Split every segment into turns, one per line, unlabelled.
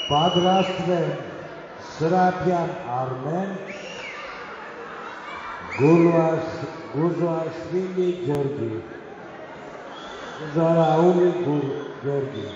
Պատրաստվեն Սրապյան Արմեն, Գուզուաշվիլի Գյորգի, Զարաուլի Գյորգի։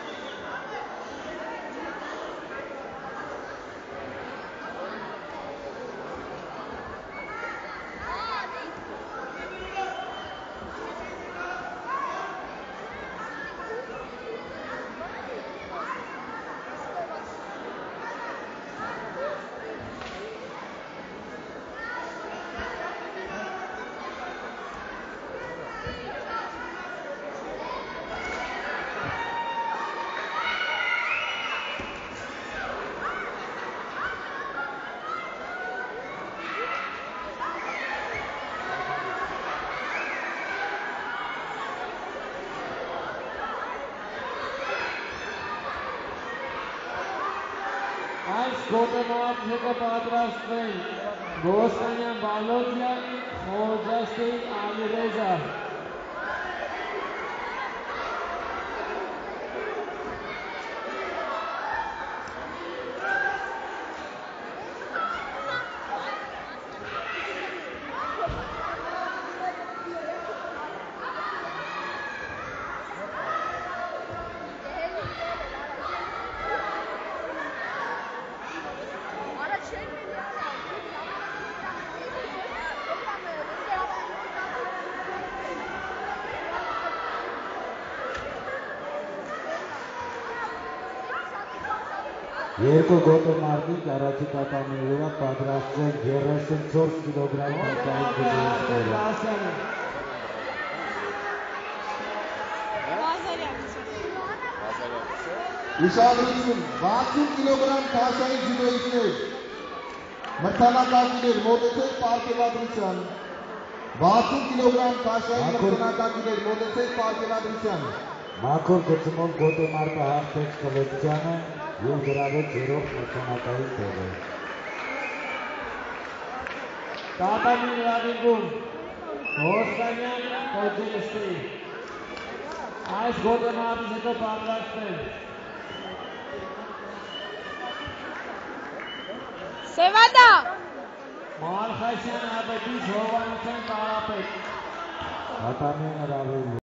Այս գոտեմարդիկը պատրաստվեն Գոստանյան Բալոդյան, Խոջաստի Ալիրեզա։
Երկու գոտեմարդիկ առաջի տատամի վրա պատրաստվեն 34 կիլոգրամ կասային գնումները։
Ուշադրություն, 60 կիլոգրամ կասային ջյուդոիստներ, մրցանակակիրներ մոտեցեք պարգևատրության։ 60 կիլոգրամ կասային մրցանակակիրներ մոտեցեք պարգևատրության։
Մաքուր գծումով գոտեմարտը հաղթեց Կլեբցյանը և գրավեց երրորդ մրցանակային տեղը։
Տատամի նվագինգում Գոստանյան Խոջաստի։ Այս գոտեմարդից հետո պատրաստվեն
Սևադա
Մարխասյան Աբետից Հովանեսյան Կարապետ։
Տատամի հրավերն